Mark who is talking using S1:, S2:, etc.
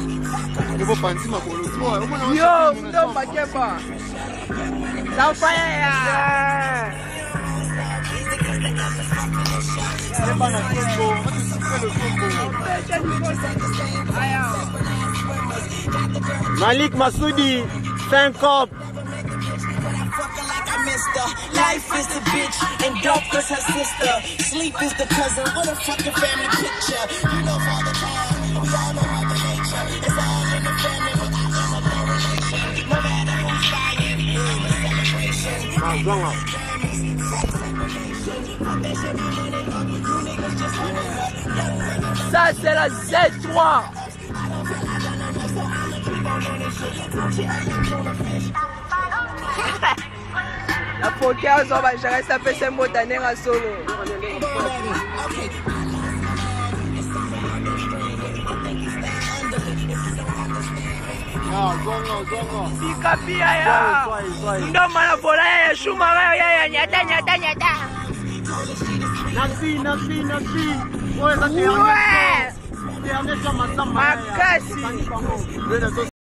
S1: Yo, no Makeba. Now fire.
S2: Malik Masoudi, 5 cop.
S3: Life is the bitch and dope is her sister. Sleep is the cousin. What a fucking family picture. You know Father Time. We all know Mother Nature. It's all in the family without no relation. No matter who's fighting, it's a celebration.
S1: Ça c'est la Z3. La poker on va gérer ça fait 5 mots d'année à solo. Sika pia ya. Ndo mana bola ya shuma ya nyata.
S2: Nafi.
S1: Ouais. Makasi.